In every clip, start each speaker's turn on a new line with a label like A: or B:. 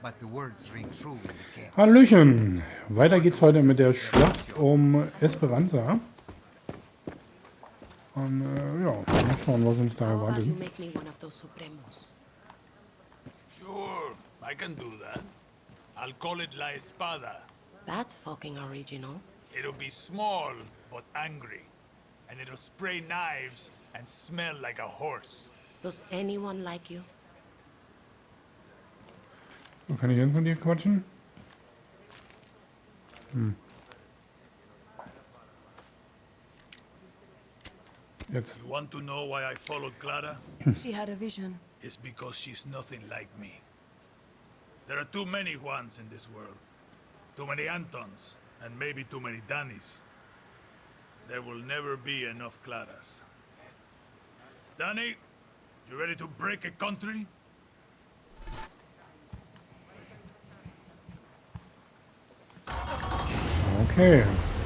A: but the words ring true in the camp.
B: Hallöchen! Weiter geht's heute mit der Schlacht um Esperanza. Und ja, mal schauen, was uns da
C: How about
B: erwartet.
C: you make me one of those Supremos?
D: Sure, I can do that. I'll call it La Espada.
C: That's fucking original.
D: It'll be small, but angry. And it'll spray knives and smell like a horse.
C: Does anyone like you?
B: So, kann ich hin von dir quatschen? Jetzt.
D: You want to know why I followed Clara?
E: She had a vision.
D: It's because she's nothing like me. There are too many Juans in this world. Too many Antons, and maybe too many Dannies. There will never be enough Claras. Danny, you ready to break a country?
B: Okay.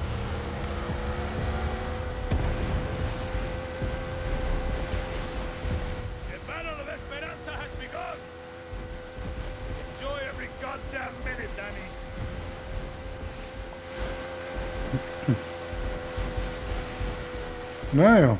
D: The Battle of Esperanza has begun! Enjoy every goddamn minute, Danny!
B: Naja.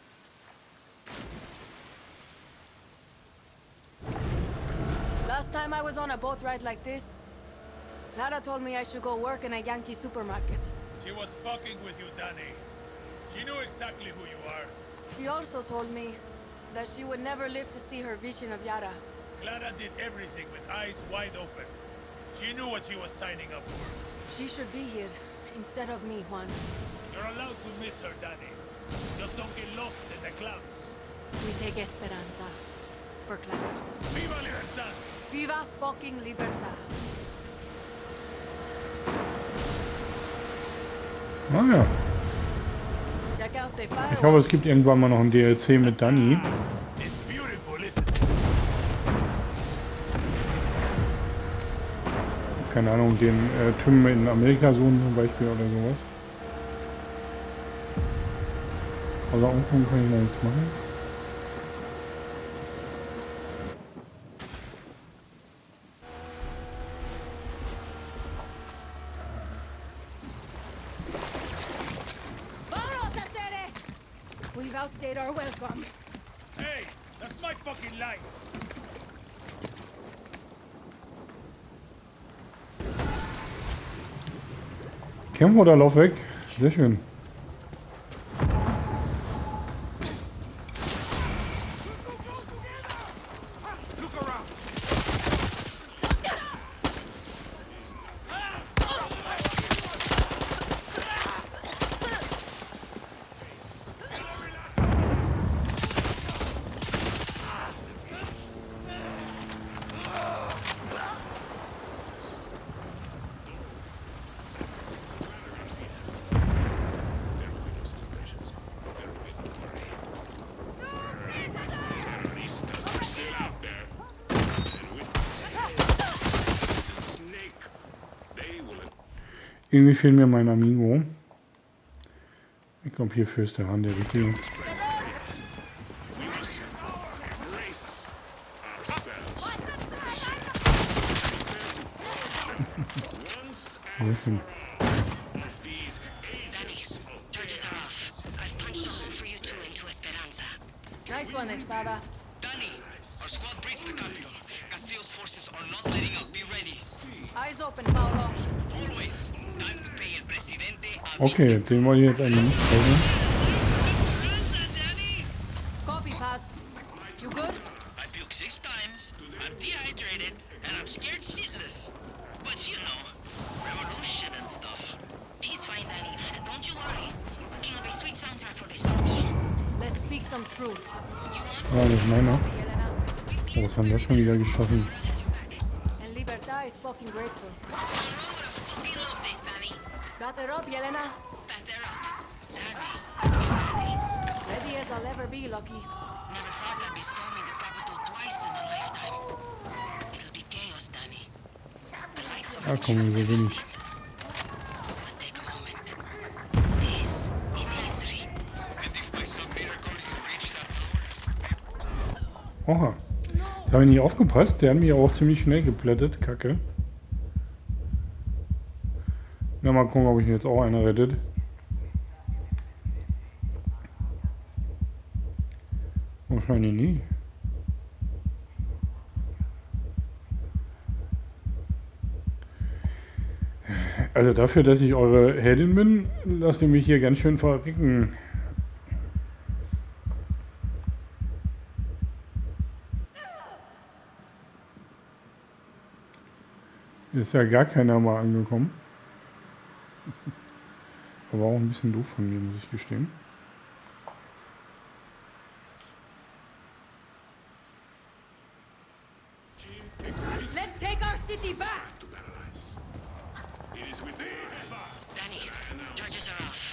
E: Last time I was on a boat ride like this, Clara told me I should go work in a Yankee supermarket.
D: She was fucking with you, Danny. She knew exactly who you are.
E: She also told me that she would never live to see her vision of Yara.
D: Clara did everything with eyes wide open. She knew what she was signing up for.
E: She should be here instead of me, Juan.
D: You're allowed to miss her, Danny. Just don't get lost in the clouds.
E: We take Esperanza for Clara.
D: Viva Libertad!
E: Viva fucking Libertad!
B: Naja.
E: Check out the
B: Ich hoffe, es
E: fireworks.
B: gibt irgendwann mal noch ein DLC mit Danny.
D: It's beautiful, isn't it?
B: Keine Ahnung, den Tim in Amerika suchen zum Beispiel oder sowas. Also umgucken kann ich noch nichts machen.
E: We've outstayed our welcome.
D: Hey, that's my fucking line.
B: Kämpfen oder Lauf weg? Sehr schön. Irgendwie fehlt mir mein Amigo. Ich glaube, hierfür ist der Hand der richtige. Sehr schön.
C: Charges are off. I've punched a hole for you two into Esperanza.
E: Nice one, Espada.
F: Danny, our squad breached the capital. Castillo's forces are not letting up. Be ready.
E: Eyes open, Paolo.
F: Always. Time to pay el presidente a
B: Okay, den wollte ich jetzt eigentlich nicht zeigen.
F: Danny.
E: Copy, pass. You good?
F: I puked 6 times. I'm dehydrated and I'm scared shitless. But you know, revolution and stuff.
C: He's fine, Danny. And don't you worry. We're working up a sweet soundtrack for destruction.
E: Let's speak some truth.
B: Ah, das ist meiner.
E: Yelena.
B: Oh, was haben wir schon wieder geschossen?
E: And Libertad is fucking grateful.
C: Fucking love this, Danny.
E: Batter up, Yelena.
C: Batter up. Danny.
E: Ready as I'll ever be, Lucky.
C: Never thought I'd be storming the capital twice in a lifetime. It'll be chaos, Danny. The likes of
B: Ah,
C: which
B: komm,
C: you've
B: wir
C: never
B: gewinnen.
C: seen. But take a moment. This is history.
F: And if by some miracle you reach that tower,
B: Oha. Das habe ich nicht aufgepasst. Der hat mich auch ziemlich schnell geplättet. Kacke. Na, mal gucken, ob ich jetzt auch einer rettet. Wahrscheinlich nie. Also dafür, dass ich eure Heldin bin, lasst ihr mich hier ganz schön verrecken. Ist ja gar keiner mal angekommen. Aber auch ein bisschen doof von mir, muss ich gestehen.
E: Let's take our city back!
C: Danny, charges are off.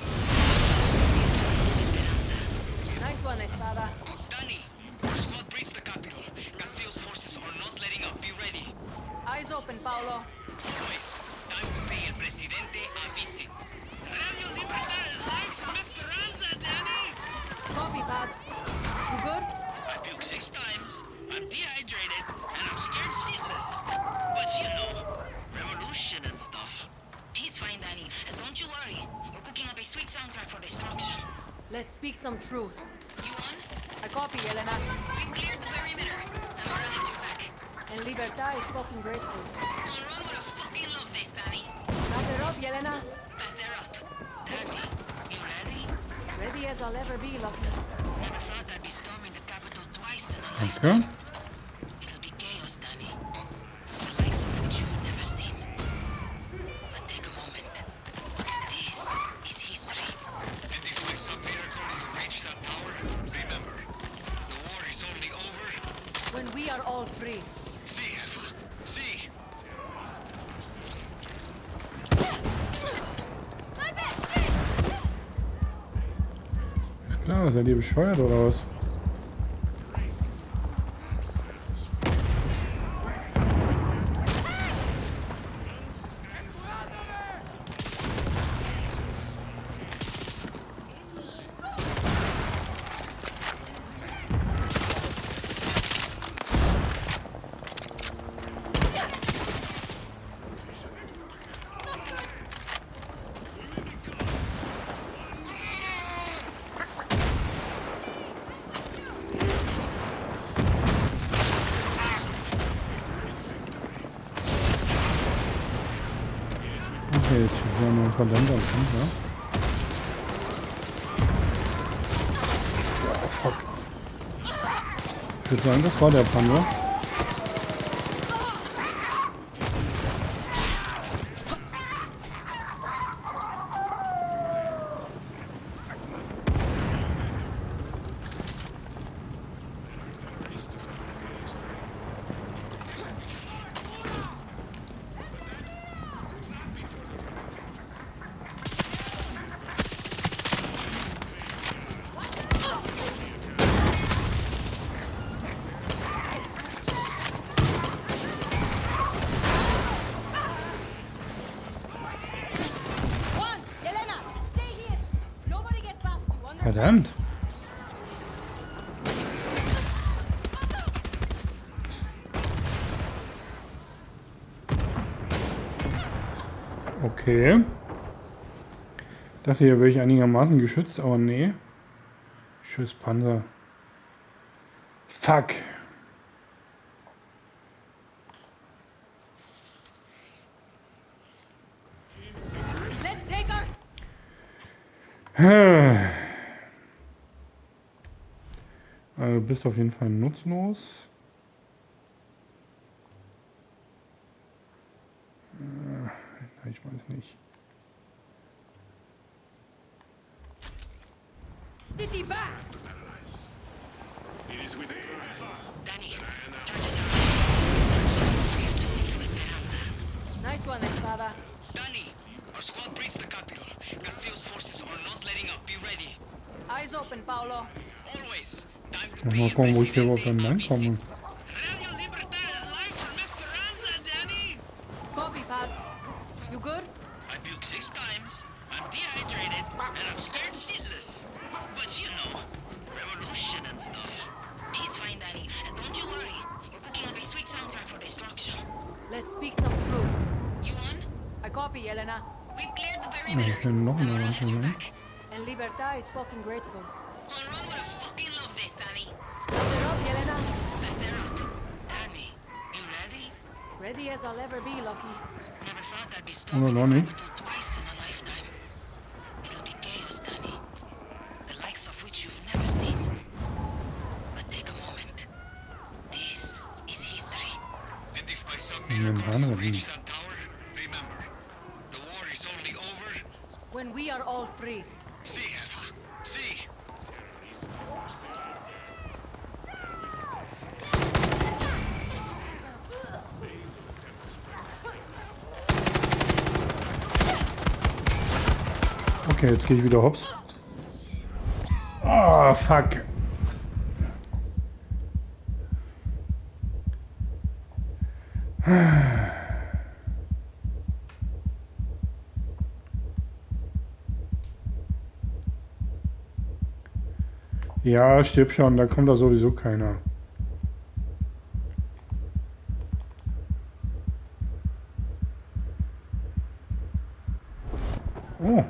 E: Nice one, Espada.
F: Danny, our squad breached the capital. Castillo's forces are not letting up. Be ready.
E: Eyes open, Paolo.
F: Boys, time to pay el presidente a visit. Radio Libertad is live from Esperanza, Danny!
E: Copy, Paz. You good?
F: I puked 6 times, I'm dehydrated, and I'm scared shitless. But you know, revolution and stuff.
C: He's fine, Danny. And don't you worry. We're cooking up a sweet soundtrack for destruction.
E: Let's speak some truth.
C: You on?
E: I copy, Elena.
C: We've cleared the perimeter. Zamora has your back.
E: And Libertad is fucking grateful.
C: Monroe would have fucking loved this, Danny.
E: Batter up, Yelena.
C: Batter up. Danny, you ready?
E: Ready as I'll ever be, Lucky.
C: Never thought I'd be storming the capital twice in a
B: Alles
C: lifetime.
B: klar.
C: It'll be chaos, Danny. The likes of which you've never seen. But take a moment. This is history.
A: And if by some miracle you reach that tower, remember, the war is only over.
E: When we are all free.
A: See, Eva. See.
B: Ist klar, seid ihr bescheuert oder was? Okay, jetzt haben wir einen verdammt am Kampf, ja? Oh, fuck. Ich würde sagen, das war der Panda.
E: Juan, Yelena, stay here. Nobody gets past you, understand?
B: Verdammt. Okay. Dachte, hier wäre ich einigermaßen geschützt, aber nee. Tschüss, Panzer. Fuck.
E: Let's take our...
B: Du bist auf jeden Fall nutzlos. Ich weiß nicht.
E: City back!
C: Danny, charges are off. Esperanza.
E: Nice one, Espada.
F: Danny, our squad breached the capital. Castillo's forces are not letting up. Be ready.
E: Eyes open, Paolo.
F: Always. Time to
B: Mal
F: pay el
B: gucken, wo ich hier überhaupt
F: presidente
B: dann
F: a
B: reinkomme.
F: visit. Radio Libertad is live from Esperanza, Danny!
E: Copy, Paz. You good?
F: I puked 6 times, I'm dehydrated, and I'm scared shitless. But you know, revolution and stuff.
C: He's fine, Danny. And don't you worry. We're cooking That'll be sweet soundtrack for destruction.
E: Let's speak some truth.
C: You on?
E: I copy, Yelena.
C: We've cleared the
B: Ja,
C: perimeter.
B: ich will noch
C: The
B: eine
C: morale
B: Waffe
C: has your
B: sein.
C: back.
E: And Libertad is fucking grateful.
C: Monroe would have fucking loved this, Danny.
E: Light her up, Yelena.
C: Bet they're up. Danny, you ready?
E: Ready as I'll ever be, Lucky.
C: Never thought I'd be
B: Oh,
C: storming
B: noch
C: the
B: nicht.
C: Capitol twice in a lifetime. It'll be chaos, Danny. The likes of which you've never seen. But take a moment. This is history.
A: And if by some
B: Ja,
A: miracle
B: Mann,
A: you
B: aber
A: reach
B: die-
A: that tower, remember, the war is only over.
E: When we are all free.
A: See, Heffa. See.
B: Okay, jetzt gehe ich wieder hops. Oh, fuck. Ja, stirb schon, da kommt da sowieso keiner. Oh.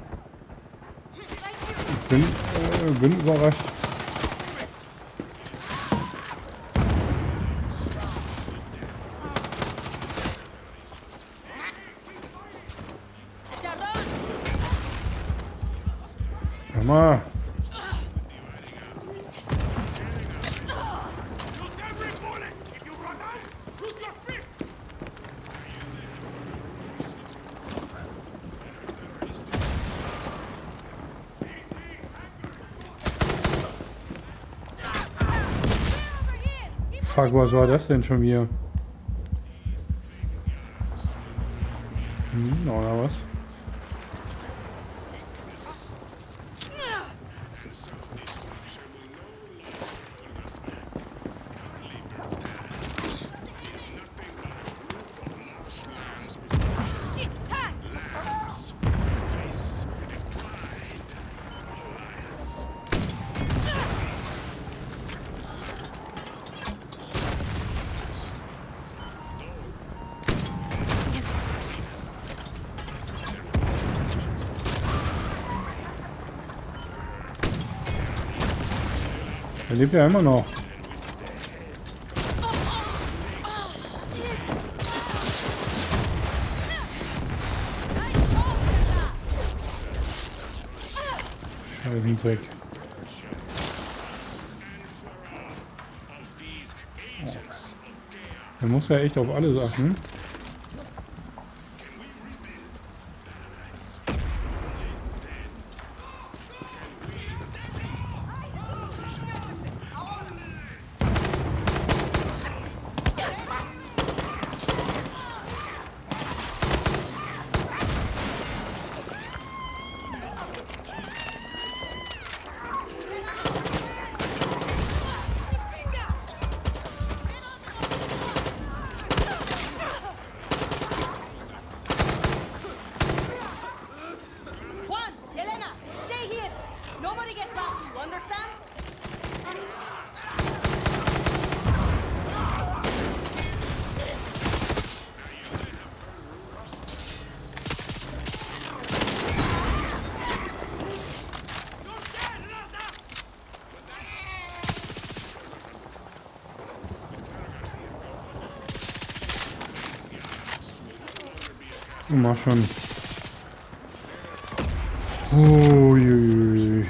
B: Ich bin überrascht.
E: Sharon!
B: Hör mal. Fuck, was war das denn schon wieder? Oder was?
E: Shit! Tag!
B: Er lebt ja immer noch. Scheißendreck. Oh. Er muss ja echt auf alles achten.
E: Juan! Yelena! Stay here! Nobody gets past you, understand?
B: Mach schon. Uiuiui.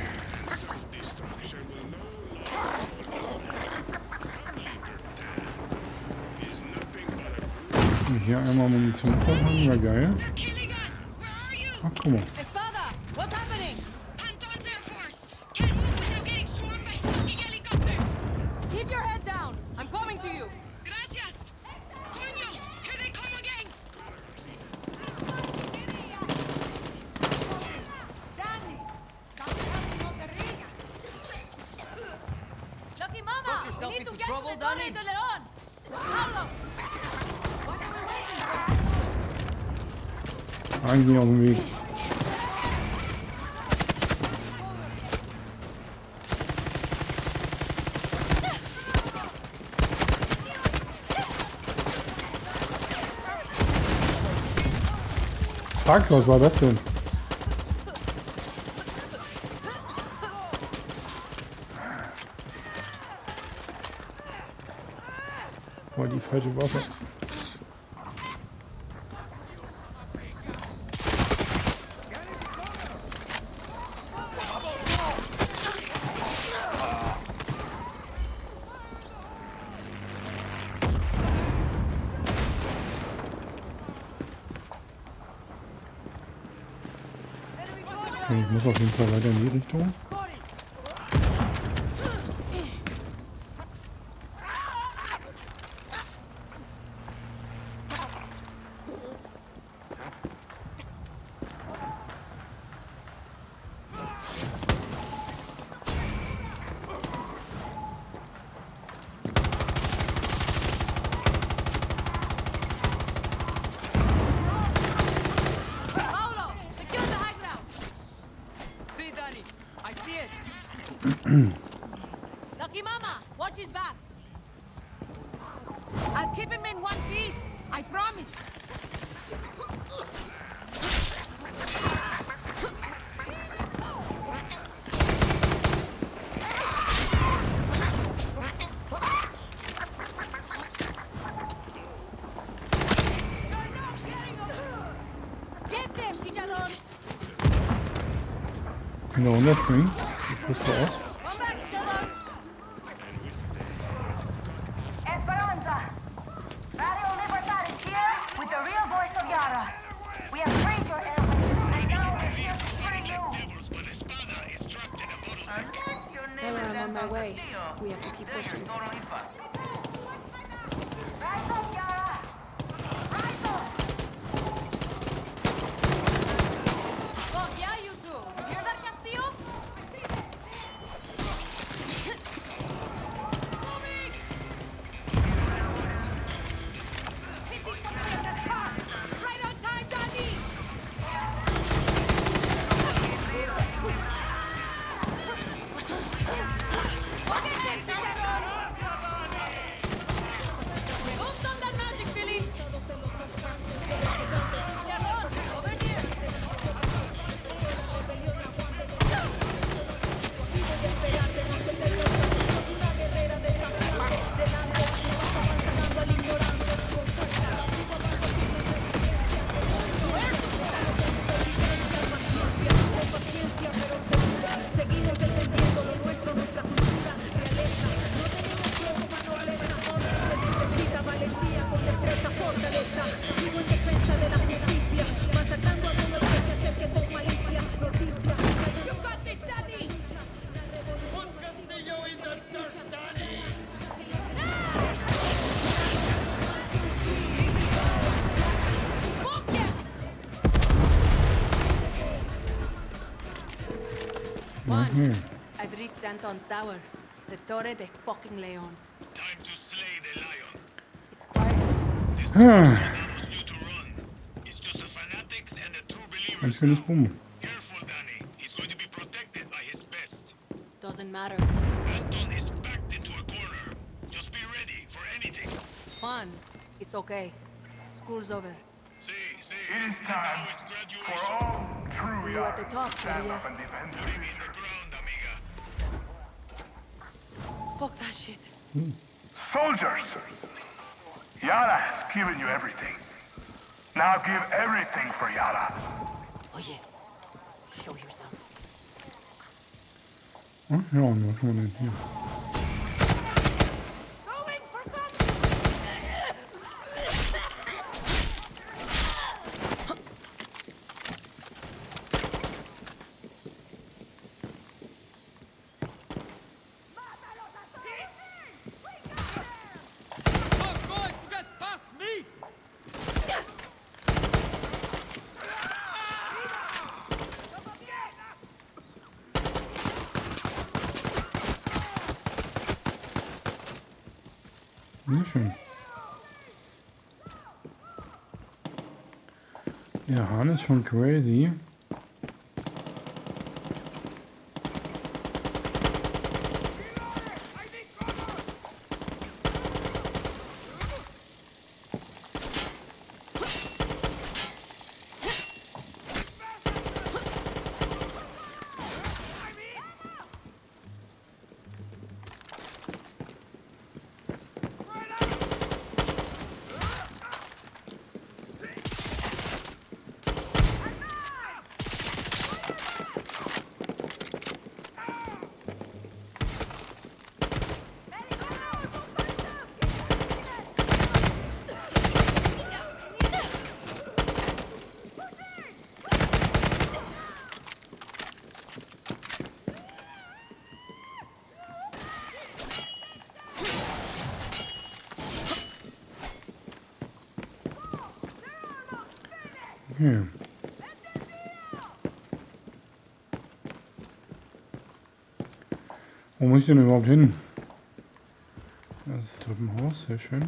B: Hier einmal Munition verhangen, wäre geil.
C: They're killing us! Where are you?
B: Ach, guck mal.
E: Espada! What's happening?
C: Anton's Air Force! Can't move without getting swarmed by fucking helicopters!
E: Keep your head down! I'm coming to you!
C: Gracias! Coño! Here they come again!
E: Lucky Mama! We need to get to the Torre de Leon! Pablo!
B: Eigentlich auf dem Weg. Fuck, was war das denn? Boah, die falsche Waffe. Okay, ich muss auf jeden Fall weiter in die Richtung.
E: Paolo, secure the high ground.
G: See, Danny, I see it.
E: Lucky Mama, watch his back.
G: I'll keep him in one piece. I promise.
E: Get them, Chicharron.
B: Kann da runterspringen? Ich wusste auch.
E: Come back, Chicharron.
H: Esperanza! Radio Libertad is here with the real voice of Yara. We have freed your enemies, and now we're here to free you.
F: But Espada is trapped in a bottle.
G: Unless your
E: Tell
G: name
E: her
G: is
E: I'm on my
G: Anton
E: way.
G: Castillo,
E: We have to keep
G: then
E: pushing.
G: you're totally fine.
H: Rise up, Yara! Rise up!
E: Oh, yeah, you do. You hear that, Castillo?
G: Right on time, Danny!
E: Go get them, Chicharron. Boost on that magic, Billy. Chicharron, over here. You got this, Danny. Book it. Juan, I've reached Anton's tower. The Torre de fucking Leon.
A: Time to slay the lion.
E: It's quiet.
A: This soldados knew to run. It's just the fanatics and the true
B: Ein
A: believers
B: schönes
A: now.
B: Bumm.
A: Careful, Danny. He's going to be protected by his best.
E: Doesn't matter.
A: Anton is backed into a corner. Just be ready for anything.
E: Juan, it's okay. School's over.
A: See.
I: It is time
A: Now is
I: for
A: graduation.
I: all true
E: See you at the top,
I: stand
E: Maria.
I: up and defend
A: Put him in the ground, amiga.
E: Fuck that shit.
I: Soldiers! Yara has given you everything. Now give everything for Yara.
C: Oye, show yourself.
B: Hm? Ja, und was haben wir denn hier?
E: Going for cover!
G: Not going to get past me!
B: Sehr schön. Der Hahn ist schon crazy. Okay. Wo muss ich denn überhaupt hin? Das ist das Treppenhaus, sehr schön.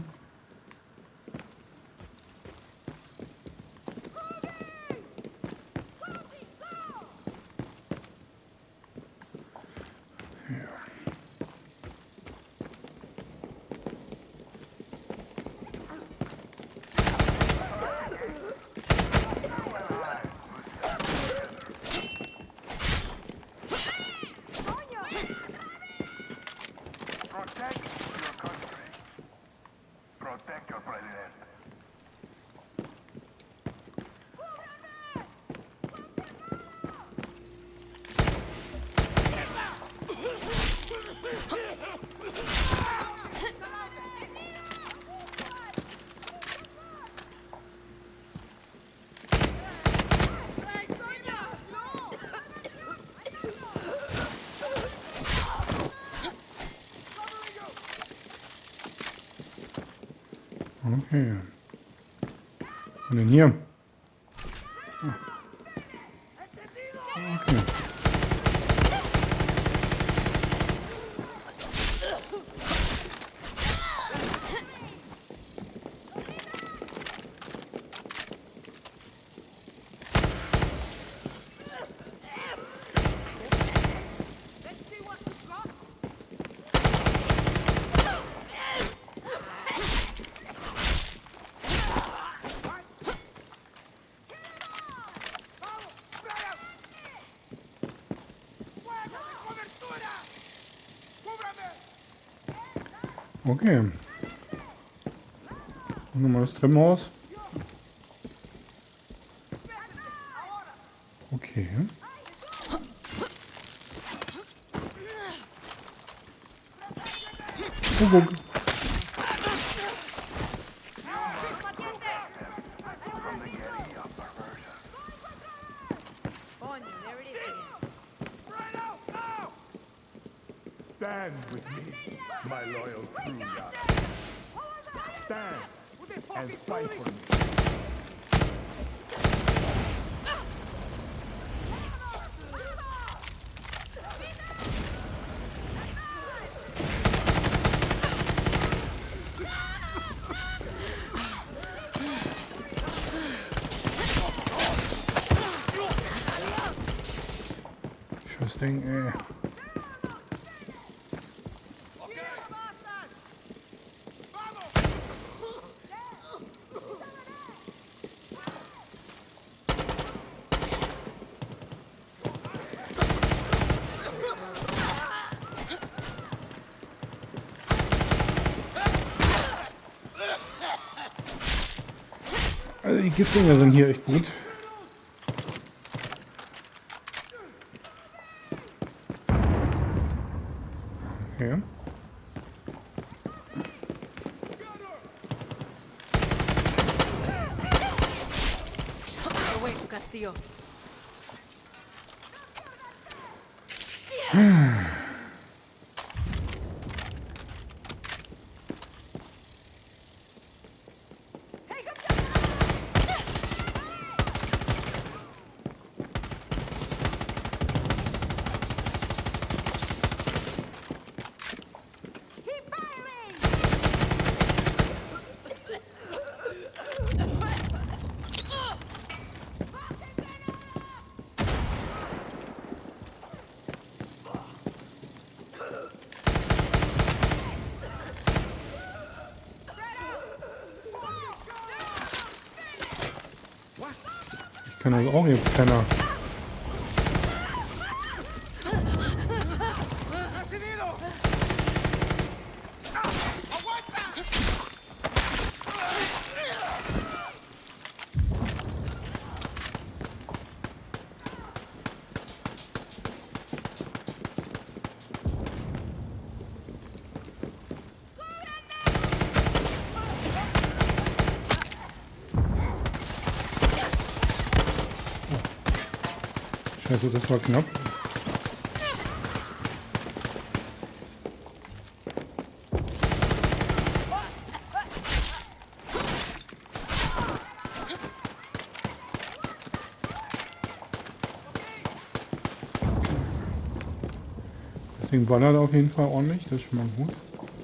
I: Protect your country. Protect your president.
B: Okay. Und denn hier? Okay. Okay. Nochmal das Treppenhaus. Okay. Kuckuck.
I: Stand with me, my loyal crew, Yara. Stand and fight for me.
B: Scheiß Ding, ey. Also die Giftdinger sind hier echt gut. Okay.
E: Away to Castillo.
B: Ich kann das auch jetzt keiner. Scheiße, das war knapp. Ding ballert auf jeden Fall ordentlich, das ist schon mal gut.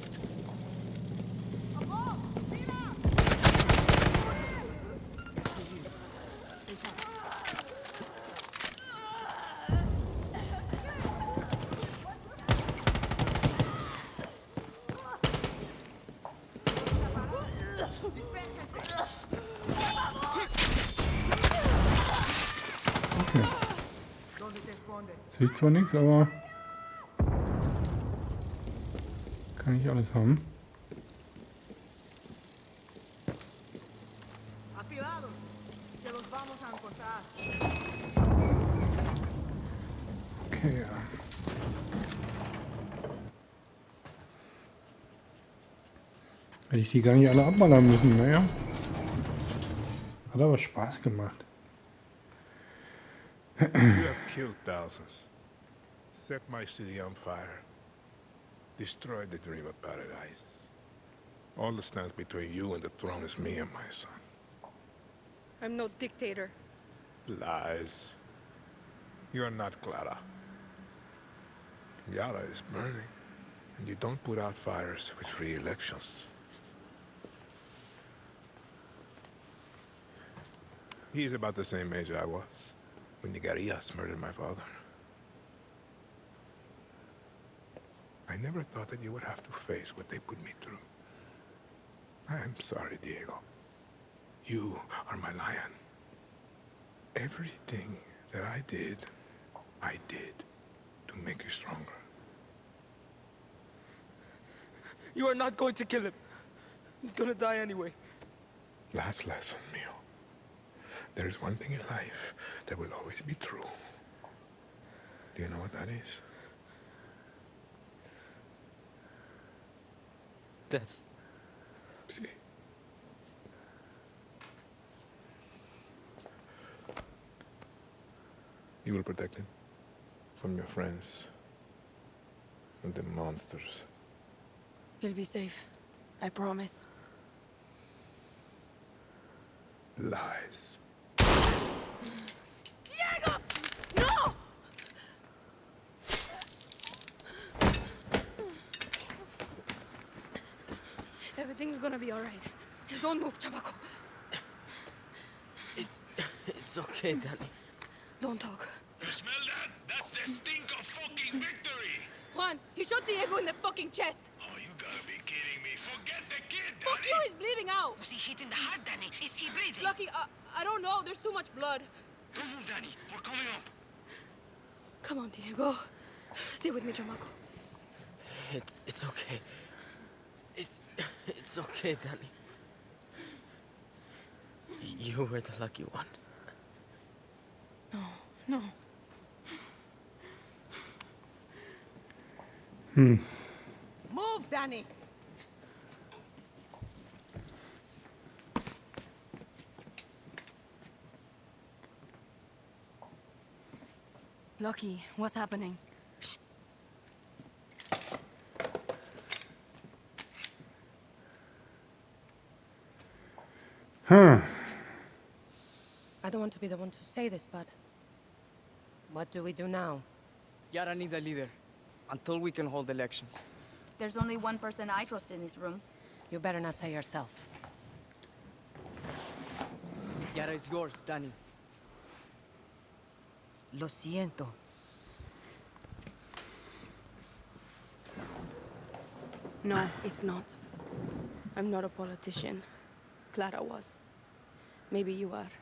B: Okay. Sehe ich zwar nichts, aber kann ich alles haben. Okay. Hätte ich die gar nicht alle abballern müssen, naja. Hat aber Spaß gemacht.
I: You have killed thousands, set my city on fire, destroyed the dream of paradise. All that stands between you and the throne is me and my son.
E: I'm no dictator.
I: Lies. You are not Clara. Yara is burning, and you don't put out fires with free elections. He's about the same age I was when Nigarias murdered my father. I never thought that you would have to face what they put me through. I am sorry, Diego. You are my lion. Everything that I did to make you stronger.
G: You are not going to kill him. He's gonna die anyway.
I: Last lesson, Mio. There is one thing in life that will always be true. Do you know what that is?
G: Death.
I: See? You will protect him from your friends and the monsters.
E: He'll be safe. I promise.
I: Lies.
E: Diego! No! Everything's gonna be alright. Don't move, Chamaco.
G: It's okay, Danny.
E: Don't talk.
A: You smell that? That's the stink of fucking victory!
E: Juan, he shot Diego in the fucking chest.
A: Oh, you gotta be kidding me. Forget the kid, Danny!
E: Fuck you, he's bleeding out.
C: Was he hit in the heart, Danny? Is he breathing?
E: Lucky, I don't know. There's too much blood.
A: Don't move, Danny. We're coming up.
E: Come on, Diego. Stay with me, Chamaco.
G: It's okay. It's okay, Danny. You were the lucky one.
E: No.
H: Move, Danny!
E: Lucky, what's happening?
B: Huh.
J: I don't want to be the one to say this, but what do we do now?
G: Yara needs a leader until we can hold elections.
K: There's only one person I trust in this room.
J: You better not say yourself.
G: Yara is yours, Danny.
J: Lo siento.
E: No, it's not. I'm not a politician. Clara was. Maybe you are.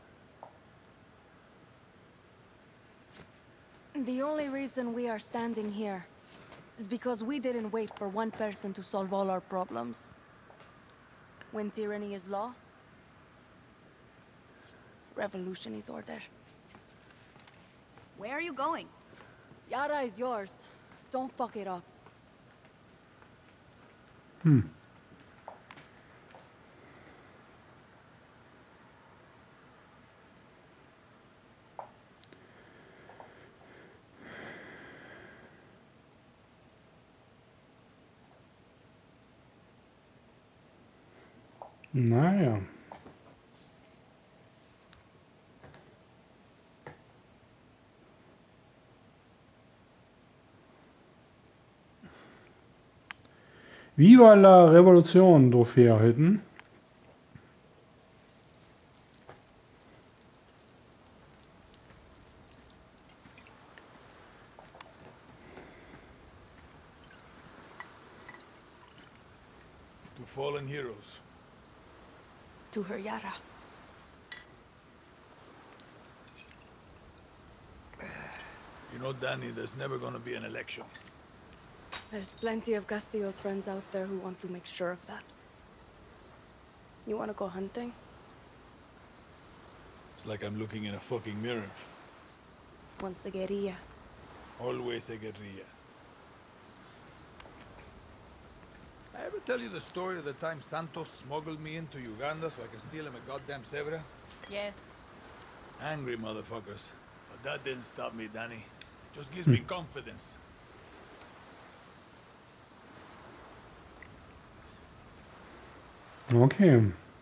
E: The only reason we are standing here is because we didn't wait for one person to solve all our problems. When tyranny is law, revolution is order.
K: Where are you going?
E: Yara is yours. Don't fuck it up.
B: Naja. Viva la Revolution Trophäe erhalten.
D: To fallen heroes.
E: To her Yara.
D: You know, Danny, there's never gonna be an election.
E: There's plenty of Castillo's friends out there who want to make sure of that. You want to go hunting?
D: It's like I'm looking in a fucking mirror.
E: Once a guerrilla.
D: Always a guerrilla. I ever tell you the story of the time Santos smuggled me into Uganda so I can steal him a goddamn zebra?
K: Yes.
D: Angry motherfuckers. But that didn't stop me, Danny. Just gives me confidence.
B: Okay.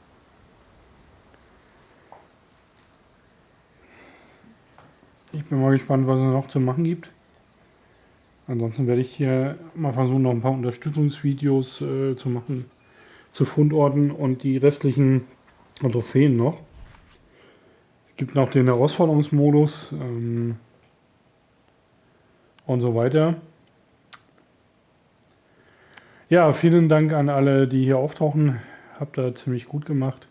B: Ich bin mal gespannt, was es noch zu machen gibt. Ansonsten werde ich hier mal versuchen, noch ein paar Unterstützungsvideos zu machen zu Fundorten und die restlichen Trophäen noch. Es gibt noch den Herausforderungsmodus und so weiter. Ja, vielen Dank an alle, die hier auftauchen. Habt ihr ziemlich gut gemacht.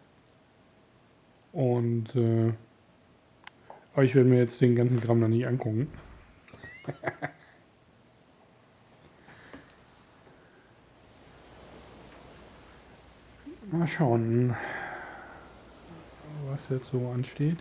B: Und aber ich werde mir jetzt den ganzen Kram noch nicht angucken. Mal schauen, was jetzt so ansteht.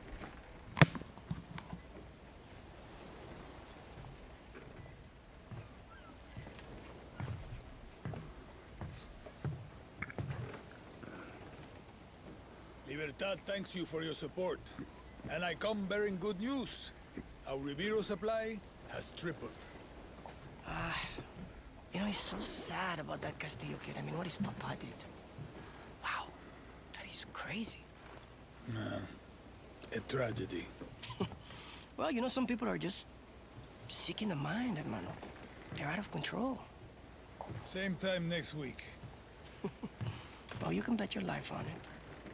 D: Libertad thanks you for your support. And I come bearing good news. Our Ribiro supply has tripled.
G: You know, it's so sad about that Castillo kid. I mean, what his papa did. Wow, that is crazy.
D: A tragedy.
G: Well, you know, some people are just sick in the mind, hermano. They're out of control.
D: Same time next week.
G: Oh, you can bet your life on it.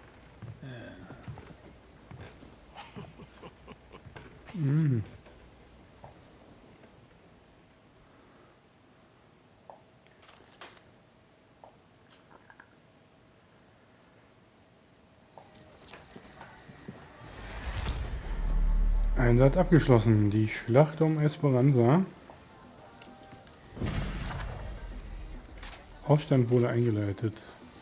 B: Einsatz abgeschlossen. Die Schlacht um Esperanza. Aufstand wurde eingeleitet.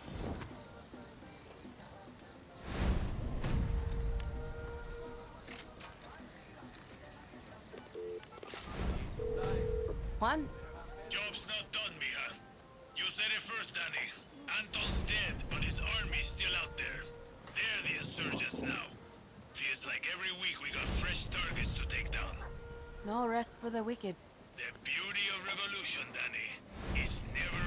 E: Juan?
A: Job's not done, mija. You said it first, Danny. Anton's dead, but his army's still out there. They're the insurgents now. Feels like every week we got fresh targets to take down.
E: No rest for the wicked.
A: The beauty of revolution, Danny, is never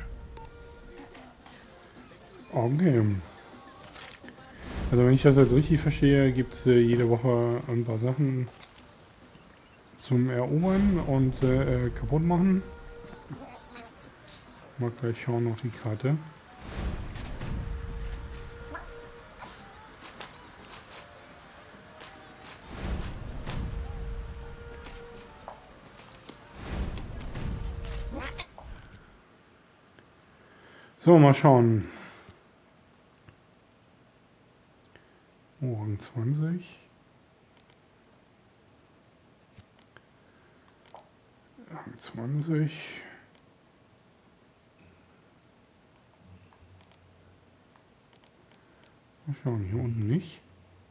A: over.
B: Okay. Also wenn ich das jetzt richtig verstehe, gibt es jede Woche ein paar Sachen zum Erobern und kaputt machen. Mal gleich schauen auf die Karte. So, mal schauen. Rang 20. Rang 20. Mal schauen, hier unten nicht.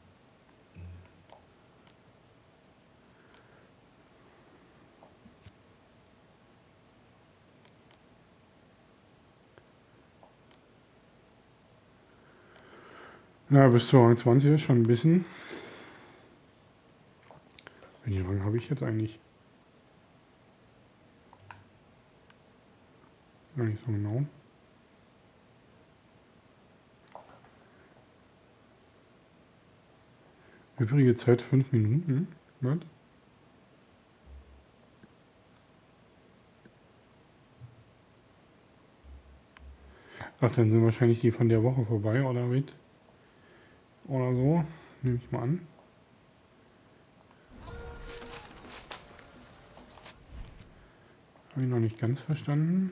B: Ja, bis zu Rang 20 ist schon ein bisschen. Welchen Rang habe ich jetzt eigentlich? Gar nicht so genau. Übrige Zeit 5 Minuten. Was? Ach, dann sind wahrscheinlich die von der Woche vorbei, oder mit? Oder so. Nehme ich mal an. Habe ich noch nicht ganz verstanden.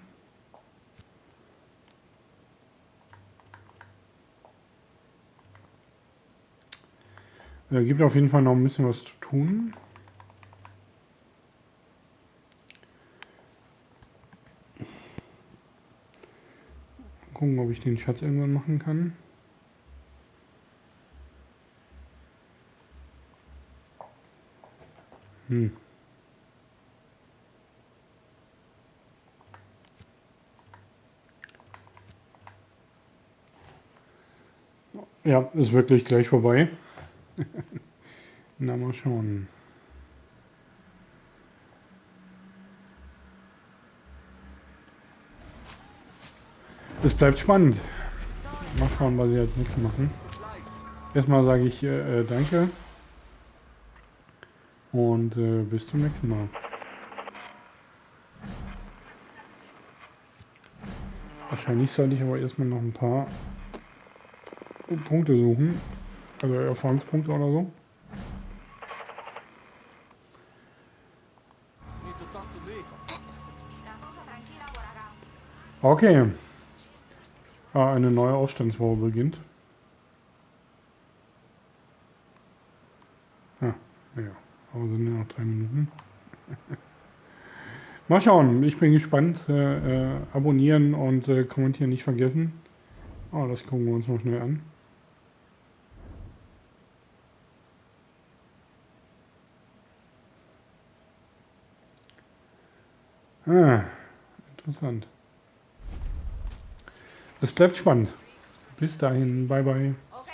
B: Gibt auf jeden Fall noch ein bisschen was zu tun. Gucken, ob ich den Schatz irgendwann machen kann. Ja, ist wirklich gleich vorbei. Na, mal schauen. Es bleibt spannend. Mal schauen, was sie als nächstes machen. Erstmal sage ich danke. Und bis zum nächsten Mal. Wahrscheinlich sollte ich aber erstmal noch ein paar Punkte suchen. Also Erfahrungspunkte oder so. Okay. Eine neue Aufstandswoche beginnt. Ja, aber sind nur noch 3 Minuten. Mal schauen, ich bin gespannt. Abonnieren und kommentieren nicht vergessen. Oh, das gucken wir uns noch schnell an. Interessant. Es bleibt spannend. Bis dahin, bye bye.